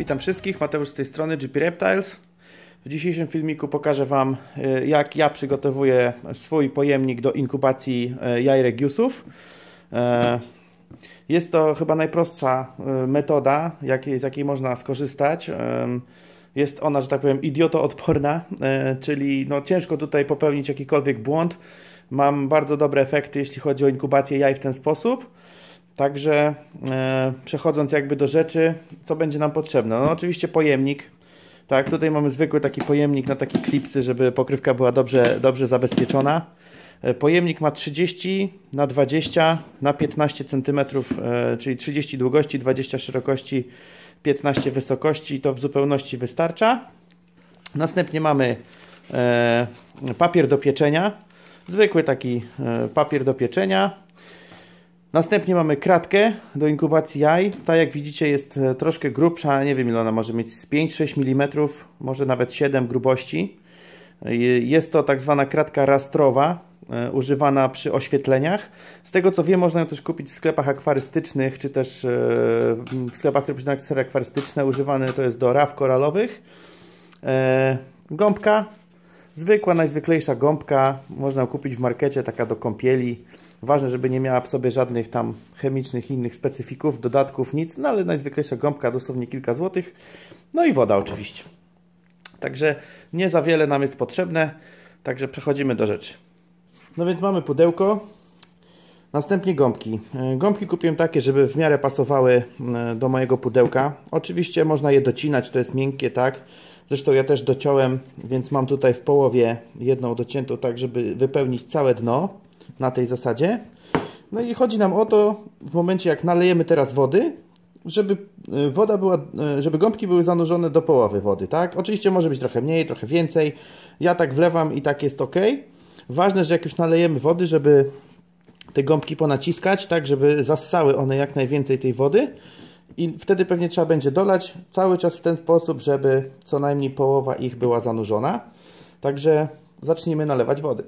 Witam wszystkich, Mateusz z tej strony GP Reptiles. W dzisiejszym filmiku pokażę Wam, jak ja przygotowuję swój pojemnik do inkubacji jaj regiusów. Jest to chyba najprostsza metoda, z jakiej można skorzystać. Jest ona, że tak powiem, idiotoodporna, czyli no, ciężko tutaj popełnić jakikolwiek błąd. Mam bardzo dobre efekty, jeśli chodzi o inkubację jaj w ten sposób. Także przechodząc jakby do rzeczy, co będzie nam potrzebne? No oczywiście pojemnik. Tak, tutaj mamy zwykły taki pojemnik na takie klipsy, żeby pokrywka była dobrze zabezpieczona. Pojemnik ma 30 na 20 na 15 cm, czyli 30 długości, 20 szerokości, 15 wysokości. To w zupełności wystarcza. Następnie mamy papier do pieczenia. Zwykły taki papier do pieczenia. Następnie mamy kratkę do inkubacji jaj. Ta, jak widzicie, jest troszkę grubsza. Nie wiem, ile ona może mieć, z 5-6 mm, może nawet 7 grubości. Jest to tak zwana kratka rastrowa, używana przy oświetleniach. Z tego co wiem, można ją też kupić w sklepach akwarystycznych, czy też w sklepach, które przyznają akcesoria akwarystyczne. Używane to jest do raw koralowych. Gąbka. Zwykła, najzwyklejsza gąbka. Można ją kupić w markecie, taka do kąpieli. Ważne, żeby nie miała w sobie żadnych tam chemicznych innych specyfików, dodatków, nic. No ale najzwyklejsza gąbka, dosłownie kilka złotych. No i woda oczywiście. Także nie za wiele nam jest potrzebne. Także przechodzimy do rzeczy. No więc mamy pudełko. Następnie gąbki. Gąbki kupiłem takie, żeby w miarę pasowały do mojego pudełka. Oczywiście można je docinać, to jest miękkie, tak. Zresztą ja też dociąłem, więc mam tutaj w połowie jedną dociętą, tak żeby wypełnić całe dno. Na tej zasadzie. No i chodzi nam o to, w momencie jak nalejemy teraz wody, żeby żeby gąbki były zanurzone do połowy wody, tak? Oczywiście może być trochę mniej, trochę więcej. Ja tak wlewam i tak jest ok. Ważne, że jak już nalejemy wody, żeby te gąbki ponaciskać, tak, żeby zassały one jak najwięcej tej wody i wtedy pewnie trzeba będzie dolać cały czas w ten sposób, żeby co najmniej połowa ich była zanurzona. Także zacznijmy nalewać wody.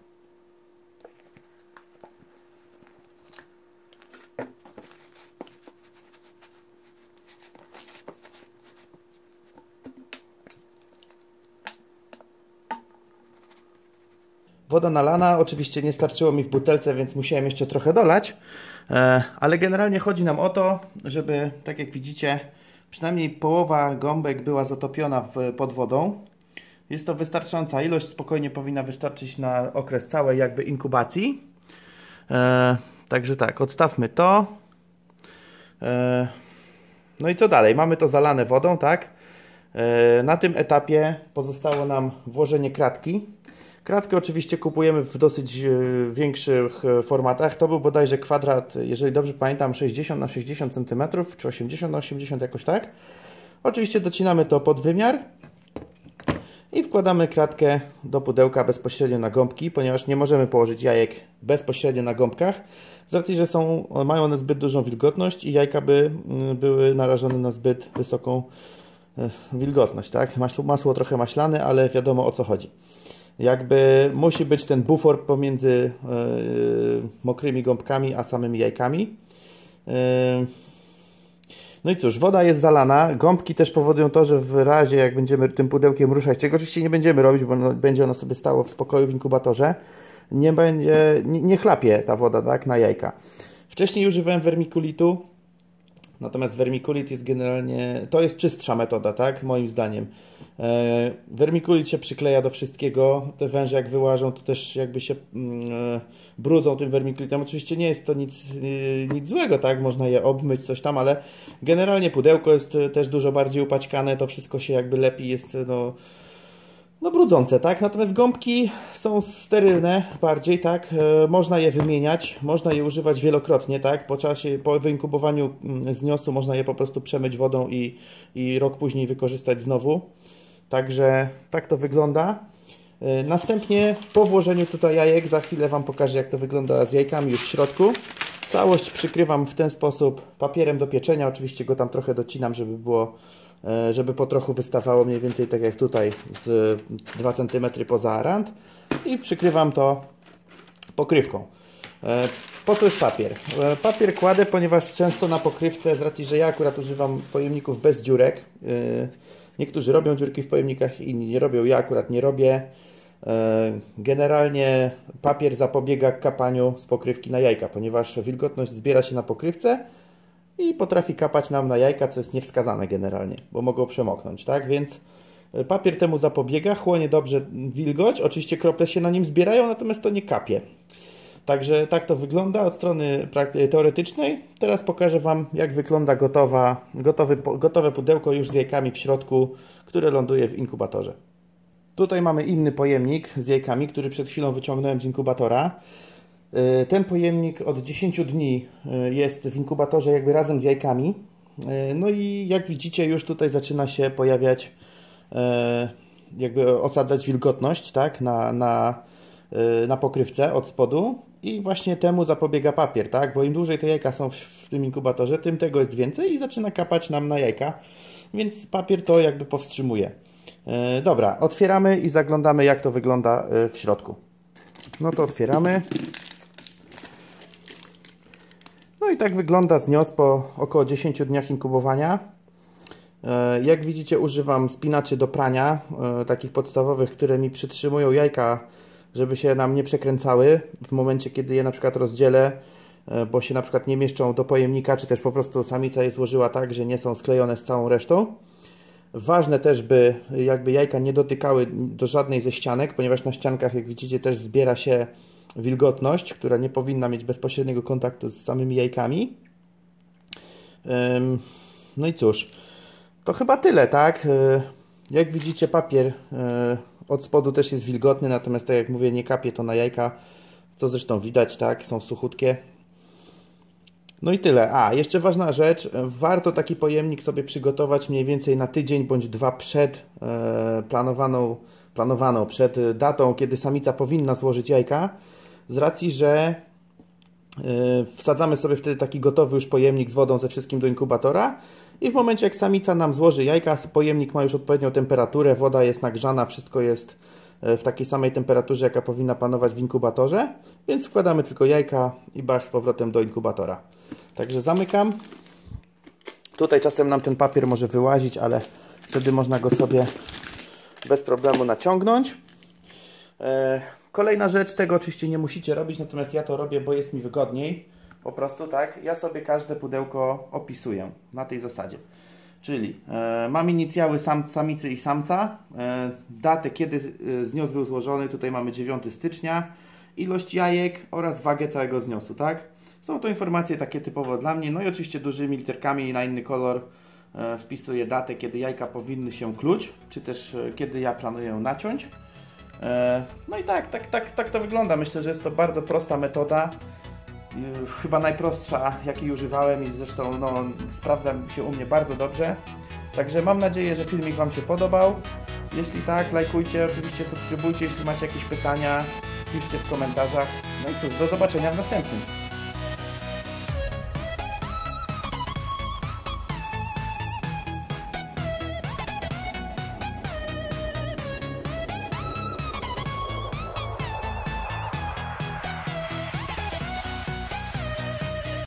Woda nalana, oczywiście nie starczyło mi w butelce, więc musiałem jeszcze trochę dolać, ale generalnie chodzi nam o to, żeby, tak jak widzicie, przynajmniej połowa gąbek była zatopiona pod wodą. Jest to wystarczająca ilość, spokojnie powinna wystarczyć na okres całej jakby inkubacji. Także tak, odstawmy to. No i co dalej? Mamy to zalane wodą, tak? Na tym etapie pozostało nam włożenie kratki. Kratkę oczywiście kupujemy w dosyć większych formatach. To był bodajże kwadrat, jeżeli dobrze pamiętam, 60 na 60 cm, czy 80 na 80 jakoś tak. Oczywiście docinamy to pod wymiar i wkładamy kratkę do pudełka bezpośrednio na gąbki, ponieważ nie możemy położyć jajek bezpośrednio na gąbkach, z racji, że mają one zbyt dużą wilgotność i jajka by były narażone na zbyt wysoką wilgotność. Tak? Masło trochę maślane, ale wiadomo o co chodzi. Jakby musi być ten bufor pomiędzy mokrymi gąbkami a samymi jajkami. No i cóż, woda jest zalana. Gąbki też powodują to, że w razie jak będziemy tym pudełkiem ruszać, czego oczywiście nie będziemy robić, bo będzie ono sobie stało w spokoju w inkubatorze, nie chlapie ta woda, tak, na jajka. Wcześniej używałem wermikulitu, natomiast wermikulit jest generalnie, to jest czystsza metoda, tak, moim zdaniem. Wermikulit się przykleja do wszystkiego, te węże jak wyłażą, to też jakby się brudzą tym wermikulitem. Oczywiście nie jest to nic złego, tak, można je obmyć, coś tam, ale generalnie pudełko jest też dużo bardziej upaćkane, to wszystko się jakby lepiej jest, no brudzące, tak? Natomiast gąbki są sterylne bardziej, tak? Można je wymieniać, można je używać wielokrotnie, tak? Po wyinkubowaniu z niosu można je po prostu przemyć wodą i rok później wykorzystać znowu. Także tak to wygląda. Następnie po włożeniu tutaj jajek, za chwilę Wam pokażę, jak to wygląda z jajkami już w środku. Całość przykrywam w ten sposób papierem do pieczenia, oczywiście go tam trochę docinam, żeby po trochu wystawało mniej więcej tak jak tutaj, z 2 cm poza rand, i przykrywam to pokrywką. Po co jest papier? Papier kładę, ponieważ często na pokrywce, z racji, że ja akurat używam pojemników bez dziurek. Niektórzy robią dziurki w pojemnikach, inni nie robią, ja akurat nie robię. Generalnie papier zapobiega kapaniu z pokrywki na jajka, ponieważ wilgotność zbiera się na pokrywce i potrafi kapać nam na jajka, co jest niewskazane generalnie, bo mogą przemoknąć, tak? Więc papier temu zapobiega, chłonie dobrze wilgoć, oczywiście krople się na nim zbierają, natomiast to nie kapie. Także tak to wygląda od strony teoretycznej. Teraz pokażę Wam, jak wygląda gotowe pudełko już z jajkami w środku, które ląduje w inkubatorze. Tutaj mamy inny pojemnik z jajkami, który przed chwilą wyciągnąłem z inkubatora. Ten pojemnik od 10 dni jest w inkubatorze jakby razem z jajkami. No i jak widzicie, już tutaj zaczyna się pojawiać, jakby osadzać wilgotność, tak, na pokrywce od spodu. I właśnie temu zapobiega papier, tak? Bo im dłużej te jajka są w tym inkubatorze, tym tego jest więcej i zaczyna kapać nam na jajka. Więc papier to jakby powstrzymuje. Dobra, otwieramy i zaglądamy, jak to wygląda w środku. No to otwieramy. No i tak wygląda znios po około 10 dniach inkubowania. Jak widzicie, używam spinaczy do prania, takich podstawowych, które mi przytrzymują jajka, żeby się nam nie przekręcały w momencie, kiedy je na przykład rozdzielę, bo się na przykład nie mieszczą do pojemnika, czy też po prostu samica je złożyła tak, że nie są sklejone z całą resztą. Ważne też, by jakby jajka nie dotykały do żadnej ze ścianek, ponieważ na ściankach, jak widzicie, też zbiera się wilgotność, która nie powinna mieć bezpośredniego kontaktu z samymi jajkami. No i cóż, to chyba tyle, tak? Jak widzicie, papier od spodu też jest wilgotny, natomiast tak jak mówię, nie kapie to na jajka, co zresztą widać, tak? Są suchutkie. No i tyle. A, jeszcze ważna rzecz, warto taki pojemnik sobie przygotować mniej więcej na tydzień bądź dwa przed planowaną przed datą, kiedy samica powinna złożyć jajka, z racji, że wsadzamy sobie wtedy taki gotowy już pojemnik z wodą ze wszystkim do inkubatora i w momencie, jak samica nam złoży jajka, pojemnik ma już odpowiednią temperaturę, woda jest nagrzana, wszystko jest w takiej samej temperaturze, jaka powinna panować w inkubatorze, więc wkładamy tylko jajka i bach, z powrotem do inkubatora. Także zamykam. Tutaj czasem nam ten papier może wyłazić, ale wtedy można go sobie bez problemu naciągnąć. Kolejna rzecz, tego oczywiście nie musicie robić, natomiast ja to robię, bo jest mi wygodniej. Po prostu tak, ja sobie każde pudełko opisuję na tej zasadzie. Czyli mam inicjały samicy i samca, datę, kiedy znios był złożony, tutaj mamy 9 stycznia, ilość jajek oraz wagę całego zniosu, tak? Są to informacje takie typowo dla mnie, no i oczywiście dużymi literkami na inny kolor wpisuję datę, kiedy jajka powinny się kluć, czy też kiedy ja planuję naciąć. No i tak to wygląda. Myślę, że jest to bardzo prosta metoda. Chyba najprostsza, jakiej używałem i zresztą no, sprawdza się u mnie bardzo dobrze. Także mam nadzieję, że filmik Wam się podobał. Jeśli tak, lajkujcie, oczywiście subskrybujcie, jeśli macie jakieś pytania, piszcie w komentarzach. No i cóż, do zobaczenia w następnym.